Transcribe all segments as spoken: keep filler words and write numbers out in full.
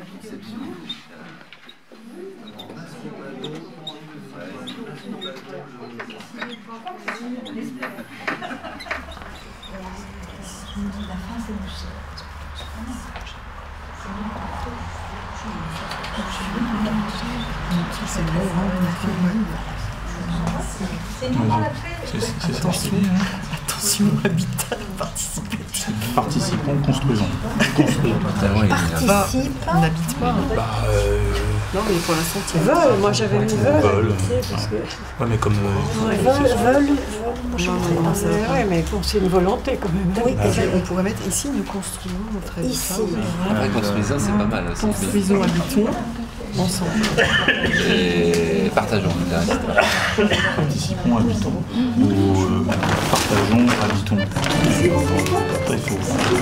Attention, attention, habitat participatif. Participons, construisons. Construisons. Participe, on n'habite pas. Bah, euh... Non, mais pour l'instant, tu veux. Moi, j'avais mis veulent. Veulent. Parce que... Ouais, mais comme. Euh, ouais, veulent, veulent. Non, ça va. Ouais, mais bon, c'est une volonté quand même. Oui, ah, on pourrait mettre ici, nous construisons notre habitat. Ici. Ouais, construisons, c'est pas mal aussi. Construisons, habitons. Ensemble. Et partageons. Participons, habitons. Ou euh, partageons, habitons. Après, il faut.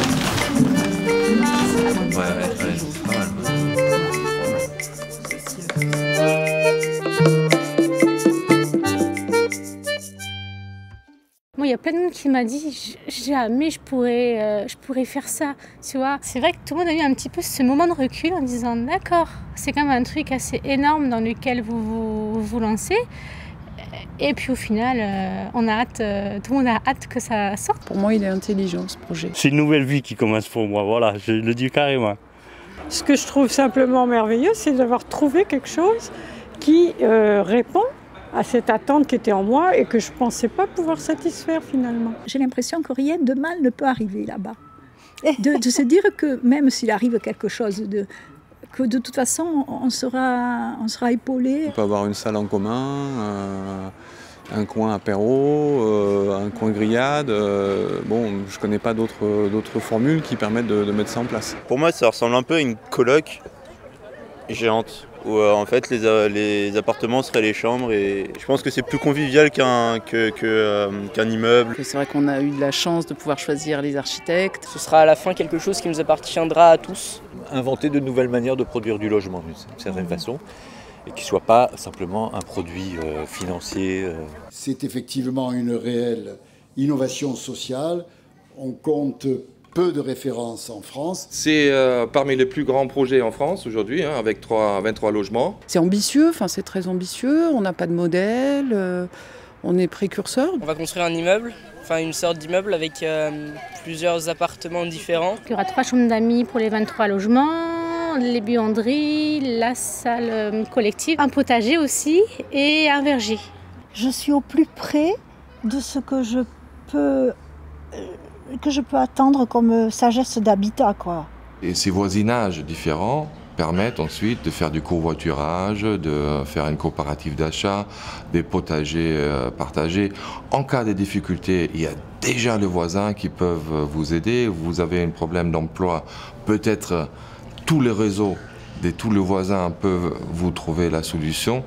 Ouais, ouais, ouais, c'est pas mal. Moi, il y a plein de monde qui m'a dit jamais je pourrais, euh, je pourrais faire ça, tu vois. C'est vrai que tout le monde a eu un petit peu ce moment de recul en disant d'accord, c'est quand même un truc assez énorme dans lequel vous vous, vous lancez. Et puis au final, euh, on a hâte, euh, tout le monde a hâte que ça sorte. Pour moi, il est intelligent ce projet. C'est une nouvelle vie qui commence pour moi, voilà, je le dis carrément. Ce que je trouve simplement merveilleux, c'est d'avoir trouvé quelque chose qui euh, répond à cette attente qui était en moi et que je ne pensais pas pouvoir satisfaire finalement. J'ai l'impression que rien de mal ne peut arriver là-bas. De, de se dire que même s'il arrive quelque chose, de, que de toute façon on sera, on sera épaulé. On peut avoir une salle en commun, euh, un coin apéro, euh, un coin grillade. Euh, bon, je ne connais pas d'autres d'autres formules qui permettent de, de mettre ça en place. Pour moi, ça ressemble un peu à une coloc géante, où euh, en fait les, euh, les appartements seraient les chambres, et je pense que c'est plus convivial qu'un que, que, euh, qu'un immeuble. C'est vrai qu'on a eu de la chance de pouvoir choisir les architectes. Ce sera à la fin quelque chose qui nous appartiendra à tous. Inventer de nouvelles manières de produire du logement d'une certaine façon, et qui ne soit pas simplement un produit euh, financier. Euh. C'est effectivement une réelle innovation sociale. On compte peu de références en France. C'est euh, parmi les plus grands projets en France aujourd'hui, hein, avec trois, vingt-trois logements. C'est ambitieux, enfin c'est très ambitieux, on n'a pas de modèle, euh, on est précurseur. On va construire un immeuble, enfin une sorte d'immeuble avec euh, plusieurs appartements différents. Il y aura trois chambres d'amis pour les vingt-trois logements, les buanderies, la salle collective, un potager aussi et un verger. Je suis au plus près de ce que je peux... que je peux attendre comme sagesse d'habitat, quoi. Et ces voisinages différents permettent ensuite de faire du covoiturage, de faire une coopérative d'achat, des potagers euh, partagés. En cas de difficulté, il y a déjà les voisins qui peuvent vous aider. Vous avez un problème d'emploi, peut-être tous les réseaux de tous les voisins peuvent vous trouver la solution.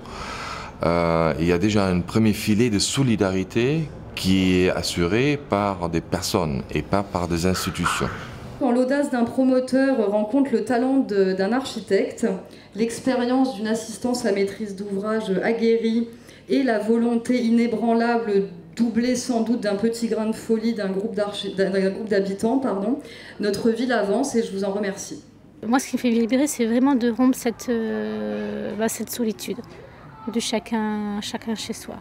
Euh, il y a déjà un premier filet de solidarité qui est assuré par des personnes et pas par des institutions. Quand l'audace d'un promoteur rencontre le talent d'un architecte, l'expérience d'une assistance à maîtrise d'ouvrage aguerrie et la volonté inébranlable, doublée sans doute d'un petit grain de folie d'un groupe d'habitants, pardon, notre ville avance et je vous en remercie. Moi, ce qui me fait vibrer, c'est vraiment de rompre cette, euh, bah, cette solitude de chacun, chacun chez soi.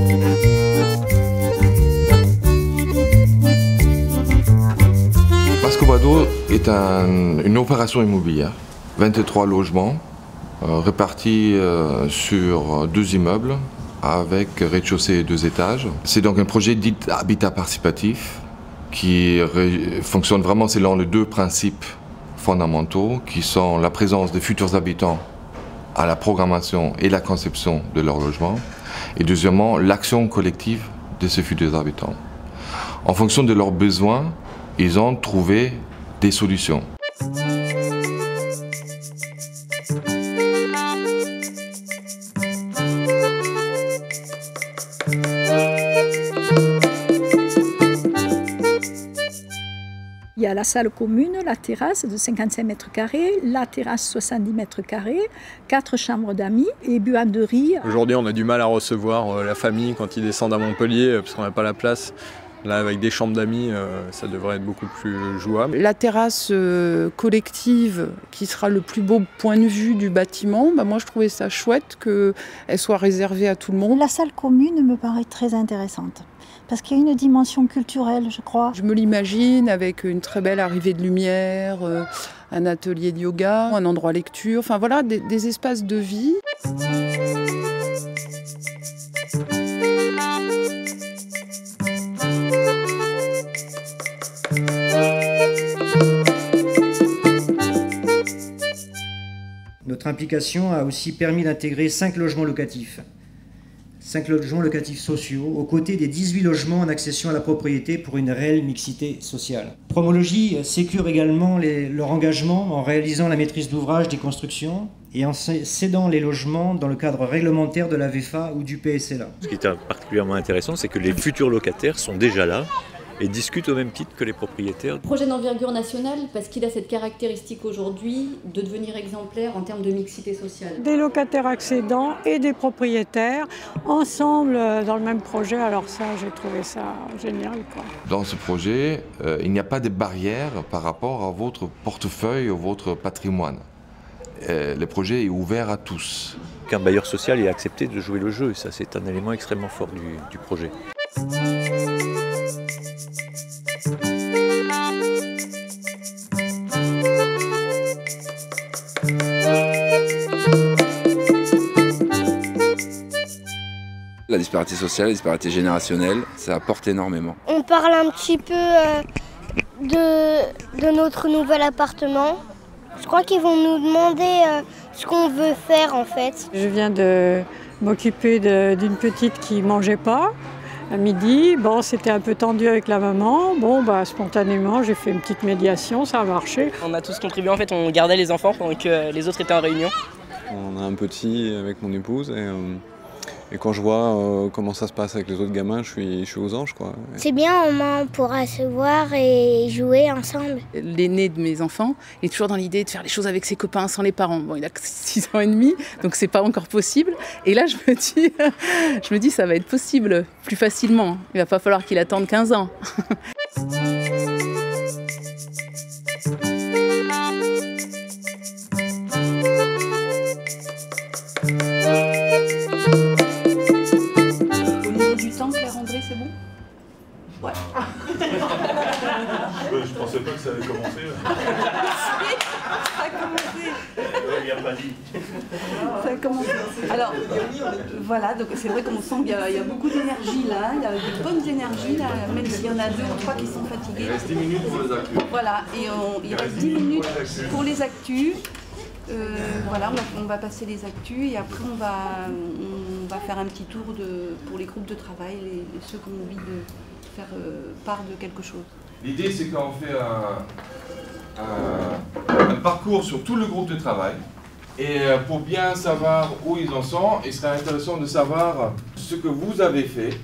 Mascobado est un, une opération immobilière, vingt-trois logements euh, répartis euh, sur deux immeubles avec rez-de-chaussée et deux étages. C'est donc un projet dit habitat participatif qui fonctionne vraiment selon les deux principes fondamentaux qui sont la présence des futurs habitants à la programmation et la conception de leur logement et deuxièmement l'action collective de ces futurs habitants. En fonction de leurs besoins, ils ont trouvé des solutions. Il y a la salle commune, la terrasse de cinquante-cinq mètres carrés, la terrasse soixante-dix mètres carrés, quatre chambres d'amis et buanderie. Aujourd'hui, on a du mal à recevoir la famille quand ils descendent à Montpellier parce qu'on n'a pas la place. Là, avec des chambres d'amis, euh, ça devrait être beaucoup plus jouable. La terrasse euh, collective, qui sera le plus beau point de vue du bâtiment, bah moi je trouvais ça chouette qu'elle soit réservée à tout le monde. La salle commune me paraît très intéressante. Parce qu'il y a une dimension culturelle, je crois. Je me l'imagine avec une très belle arrivée de lumière, euh, un atelier de yoga, un endroit lecture, enfin voilà, des, des espaces de vie. Notre implication a aussi permis d'intégrer cinq logements locatifs. cinq logements locatifs sociaux, aux côtés des dix-huit logements en accession à la propriété pour une réelle mixité sociale. Promologie sécure également les, leur engagement en réalisant la maîtrise d'ouvrage des constructions et en cédant les logements dans le cadre réglementaire de la V F A ou du P S L A. Ce qui est particulièrement intéressant, c'est que les futurs locataires sont déjà là et discutent au même titre que les propriétaires. Projet d'envergure nationale parce qu'il a cette caractéristique aujourd'hui de devenir exemplaire en termes de mixité sociale. Des locataires accédants et des propriétaires ensemble dans le même projet, alors ça j'ai trouvé ça génial, quoi. Dans ce projet, euh, il n'y a pas de barrière par rapport à votre portefeuille ou votre patrimoine. Euh, le projet est ouvert à tous. Qu'un bailleur social ait accepté de jouer le jeu, ça c'est un élément extrêmement fort du, du projet. La disparité sociale, la disparité générationnelle, ça apporte énormément. On parle un petit peu euh, de, de notre nouvel appartement. Je crois qu'ils vont nous demander euh, ce qu'on veut faire en fait. Je viens de m'occuper d'une petite qui ne mangeait pas à midi. Bon, c'était un peu tendu avec la maman. Bon, bah, spontanément, j'ai fait une petite médiation, ça a marché. On a tous contribué, en fait, on gardait les enfants pendant que les autres étaient en réunion. On a un petit avec mon épouse et, euh, et quand je vois euh, comment ça se passe avec les autres gamins, je suis, je suis aux anges, quoi. C'est bien, au moins on pourra se voir et jouer ensemble. L'aîné de mes enfants est toujours dans l'idée de faire les choses avec ses copains sans les parents. Bon, il a six ans et demi, donc c'est pas encore possible. Et là, je me dis, je me dis ça va être possible plus facilement. Il va pas falloir qu'il attende quinze ans. C'est bon? Ouais. Je pensais pas que ça allait commencer. Ça a commencé. Il n'y a pas dit. Ça a commencé. Alors, voilà, donc c'est vrai qu'on sent qu'il y, y a beaucoup d'énergie là, il y a de bonnes énergies là, même s'il y en a deux ou trois qui sont fatigués. Il reste dix minutes pour les actus. Voilà, et on, il reste dix minutes pour les actus. Euh, voilà, on va, on va passer les actus et après on va, on va faire un petit tour de, pour les groupes de travail, les, ceux qui ont envie de faire euh, part de quelque chose. L'idée c'est qu'on fait un, un, un parcours sur tout le groupe de travail et pour bien savoir où ils en sont, il serait intéressant de savoir ce que vous avez fait.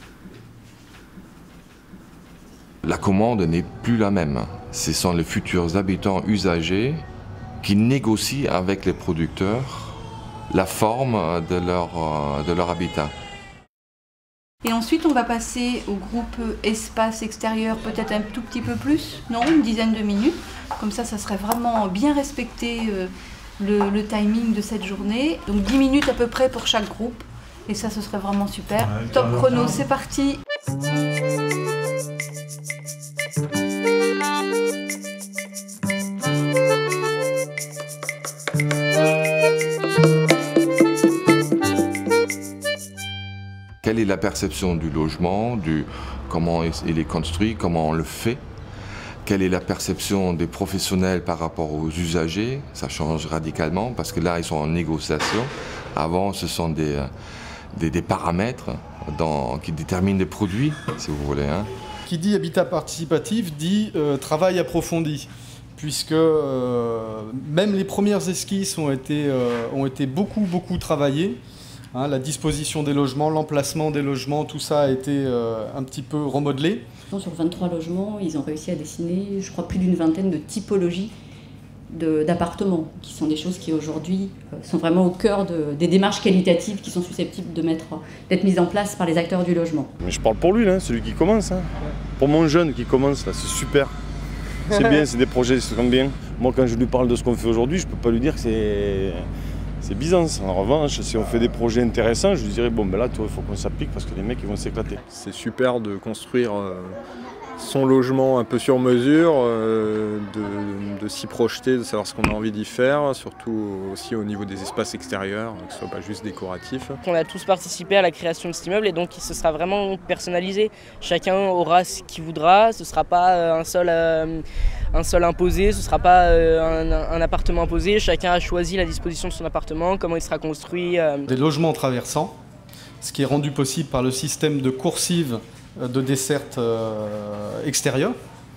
La commande n'est plus la même. Ce sont les futurs habitants usagers qui négocient avec les producteurs la forme de leur, de leur habitat. Et ensuite, on va passer au groupe espace extérieur, peut-être un tout petit peu plus, non, une dizaine de minutes. Comme ça, ça serait vraiment bien respecté euh, le, le timing de cette journée. Donc dix minutes à peu près pour chaque groupe. Et ça, ce serait vraiment super. Ouais, top chrono, c'est parti. Quelle est la perception du logement, du comment il est construit, comment on le fait? Quelle est la perception des professionnels par rapport aux usagers? Ça change radicalement parce que là, ils sont en négociation. Avant, ce sont des, des, des paramètres dans, qui déterminent les produits, si vous voulez. Hein. Qui dit habitat participatif dit euh, travail approfondi, puisque euh, même les premières esquisses ont été, euh, ont été beaucoup, beaucoup travaillées. Hein, la disposition des logements, l'emplacement des logements, tout ça a été euh, un petit peu remodelé. Sur vingt-trois logements, ils ont réussi à dessiner, je crois, plus d'une vingtaine de typologies d'appartements, qui sont des choses qui aujourd'hui sont vraiment au cœur de, des démarches qualitatives qui sont susceptibles de mettre, d'être mises en place par les acteurs du logement. Mais je parle pour lui, là, celui qui commence. Hein. Pour mon jeune qui commence, là, c'est super. C'est bien, c'est des projets qui sont bien. Moi, quand je lui parle de ce qu'on fait aujourd'hui, je ne peux pas lui dire que c'est... C'est Byzance. En revanche, si on fait des projets intéressants, je lui dirais, bon, ben là, il faut qu'on s'applique parce que les mecs, ils vont s'éclater. C'est super de construire euh, son logement un peu sur mesure, euh, de, de s'y projeter, de savoir ce qu'on a envie d'y faire, surtout aussi au niveau des espaces extérieurs, que ce soit pas juste décoratif. On a tous participé à la création de cet immeuble et donc ce sera vraiment personnalisé. Chacun aura ce qu'il voudra, ce ne sera pas un seul... Euh, un sol imposé, ce ne sera pas un, un appartement imposé, chacun a choisi la disposition de son appartement, comment il sera construit. Des logements traversants, ce qui est rendu possible par le système de coursives de desserte euh, extérieure.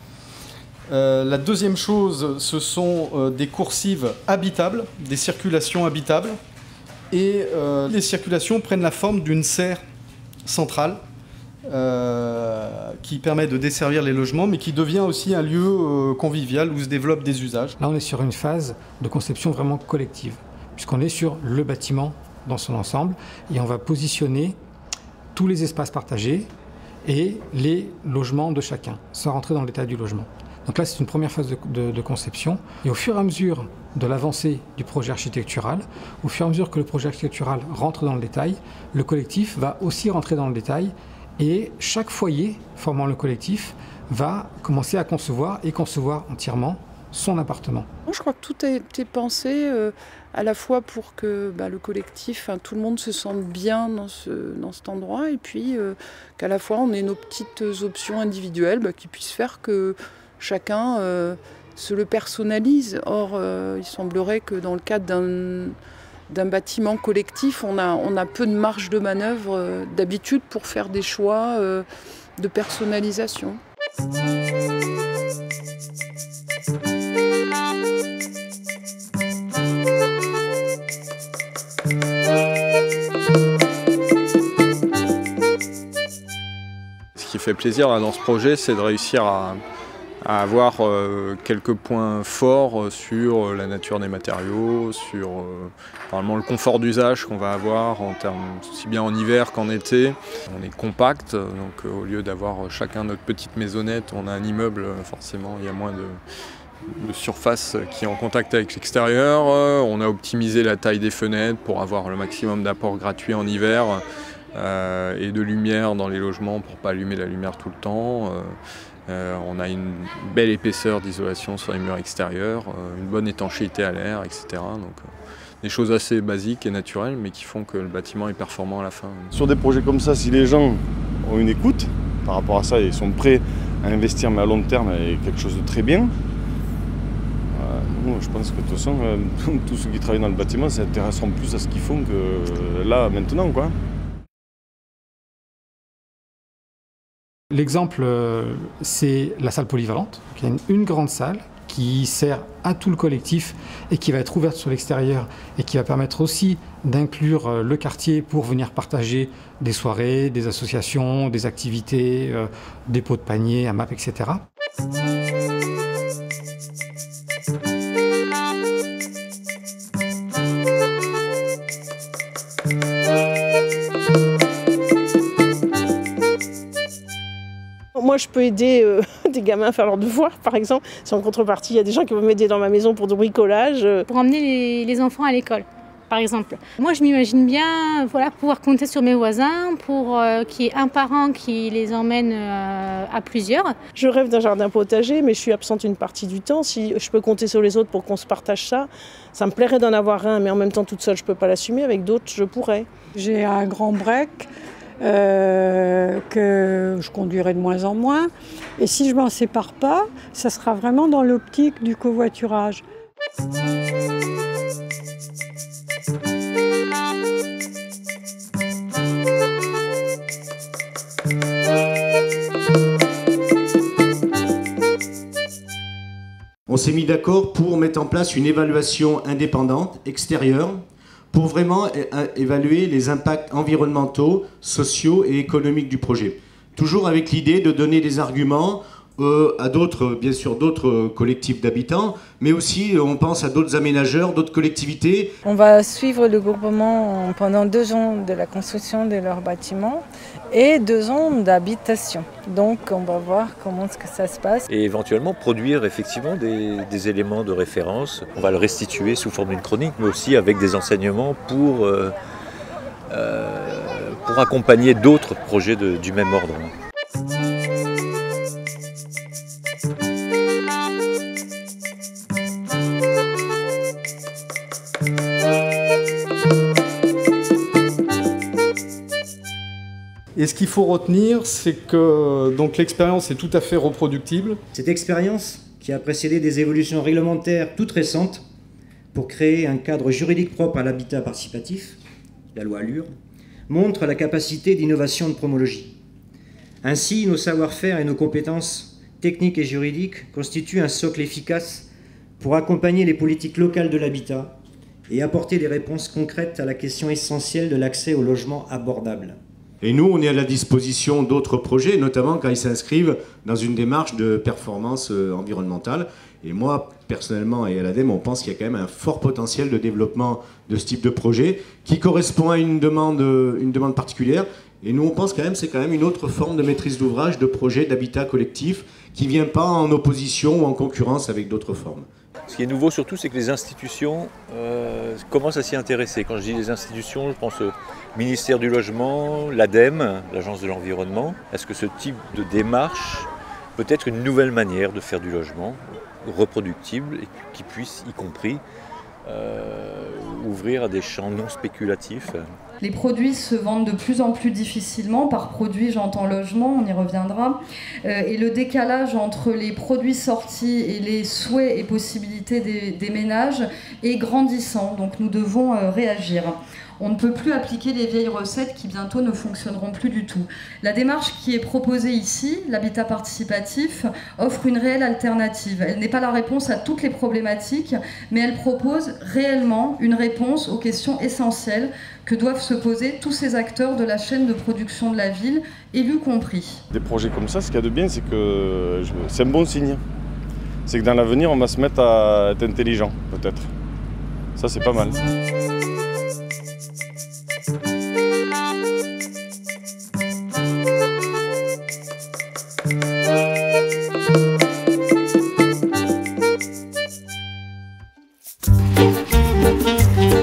Euh, la deuxième chose, ce sont euh, des coursives habitables, des circulations habitables, et euh, les circulations prennent la forme d'une serre centrale, Euh, qui permet de desservir les logements, mais qui devient aussi un lieu euh, convivial où se développent des usages. Là, on est sur une phase de conception vraiment collective, puisqu'on est sur le bâtiment dans son ensemble, et on va positionner tous les espaces partagés et les logements de chacun, sans rentrer dans le détail du logement. Donc là, c'est une première phase de, de, de conception, et au fur et à mesure de l'avancée du projet architectural, au fur et à mesure que le projet architectural rentre dans le détail, le collectif va aussi rentrer dans le détail. Et chaque foyer formant le collectif va commencer à concevoir et concevoir entièrement son appartement. Je crois que tout a été pensé euh, à la fois pour que bah, le collectif, hein, tout le monde se sente bien dans, ce, dans cet endroit, et puis euh, qu'à la fois on ait nos petites options individuelles bah, qui puissent faire que chacun euh, se le personnalise. Or, euh, il semblerait que dans le cadre d'un... d'un bâtiment collectif, on a, on a peu de marge de manœuvre euh, d'habitude pour faire des choix euh, de personnalisation. Ce qui fait plaisir là, dans ce projet, c'est de réussir à à avoir euh, quelques points forts sur la nature des matériaux, sur euh, probablement le confort d'usage qu'on va avoir en termes aussi bien en hiver qu'en été. On est compact, donc euh, au lieu d'avoir chacun notre petite maisonnette, on a un immeuble, forcément il y a moins de, de surface qui est en contact avec l'extérieur. Euh, on a optimisé la taille des fenêtres pour avoir le maximum d'apport gratuit en hiver. Euh, et de lumière dans les logements pour ne pas allumer la lumière tout le temps. Euh, euh, on a une belle épaisseur d'isolation sur les murs extérieurs, euh, une bonne étanchéité à l'air, et cetera. Donc, euh, des choses assez basiques et naturelles, mais qui font que le bâtiment est performant à la fin. Sur des projets comme ça, si les gens ont une écoute par rapport à ça et sont prêts à investir, mais à long terme, avec quelque chose de très bien, je pense que de toute façon, euh, tous ceux qui travaillent dans le bâtiment s'intéresseront plus à ce qu'ils font que euh, là, maintenant, quoi. L'exemple, c'est la salle polyvalente. Il y a une, une grande salle qui sert à tout le collectif et qui va être ouverte sur l'extérieur et qui va permettre aussi d'inclure le quartier pour venir partager des soirées, des associations, des activités, euh, des pots de panier, A M A P, et cetera. Moi, je peux aider euh, des gamins à faire leurs devoirs, par exemple. Si en contrepartie, il y a des gens qui vont m'aider dans ma maison pour du bricolage. Euh. Pour emmener les, les enfants à l'école, par exemple. Moi, je m'imagine bien voilà, pouvoir compter sur mes voisins pour euh, qu'il y ait un parent qui les emmène euh, à plusieurs. Je rêve d'un jardin potager, mais je suis absente une partie du temps. Si je peux compter sur les autres pour qu'on se partage ça, ça me plairait d'en avoir un, mais en même temps, toute seule, je ne peux pas l'assumer. Avec d'autres, je pourrais. J'ai un grand break. Euh, que je conduirai de moins en moins. Et si je ne m'en sépare pas, ça sera vraiment dans l'optique du covoiturage. On s'est mis d'accord pour mettre en place une évaluation indépendante, extérieure, pour vraiment évaluer les impacts environnementaux, sociaux et économiques du projet. Toujours avec l'idée de donner des arguments euh, à d'autres, bien sûr, d'autres collectifs d'habitants, mais aussi on pense à d'autres aménageurs, d'autres collectivités. On va suivre le groupement pendant deux ans de la construction de leur bâtiment et deux ans d'habitation. Donc on va voir comment que ça se passe. Et éventuellement produire effectivement des, des éléments de référence. On va le restituer sous forme d'une chronique, mais aussi avec des enseignements pour, euh, euh, pour accompagner d'autres projets de, du même ordre. Et ce qu'il faut retenir, c'est que donc, l'expérience est tout à fait reproductible. Cette expérience, qui a précédé des évolutions réglementaires toutes récentes pour créer un cadre juridique propre à l'habitat participatif, la loi Allure, montre la capacité d'innovation de Promologie. Ainsi, nos savoir-faire et nos compétences techniques et juridiques constituent un socle efficace pour accompagner les politiques locales de l'habitat et apporter des réponses concrètes à la question essentielle de l'accès au logement abordable. Et nous, on est à la disposition d'autres projets, notamment quand ils s'inscrivent dans une démarche de performance environnementale. Et moi, personnellement, et à l'ADEME, on pense qu'il y a quand même un fort potentiel de développement de ce type de projet qui correspond à une demande, une demande particulière. Et nous, on pense quand même que c'est quand même une autre forme de maîtrise d'ouvrage, de projet d'habitat collectif qui ne vient pas en opposition ou en concurrence avec d'autres formes. Ce qui est nouveau surtout, c'est que les institutions euh, commencent à s'y intéresser. Quand je dis les institutions, je pense au ministère du Logement, l'ADEME, l'Agence de l'Environnement. Est-ce que ce type de démarche peut être une nouvelle manière de faire du logement reproductible et qui puisse, y compris, euh, ouvrir à des champs non spéculatifs? Les produits se vendent de plus en plus difficilement. Par produit, j'entends logement, on y reviendra. Euh, et le décalage entre les produits sortis et les souhaits et possibilités des, des ménages est grandissant. Donc nous devons euh, réagir. On ne peut plus appliquer les vieilles recettes qui bientôt ne fonctionneront plus du tout. La démarche qui est proposée ici, l'habitat participatif, offre une réelle alternative. Elle n'est pas la réponse à toutes les problématiques, mais elle propose réellement une réponse aux questions essentielles que doivent se poser tous ces acteurs de la chaîne de production de la ville, élus compris. Des projets comme ça, ce qu'il y a de bien, c'est que c'est un bon signe. C'est que dans l'avenir, on va se mettre à être intelligent, peut-être. Ça, c'est pas mal. Thank you.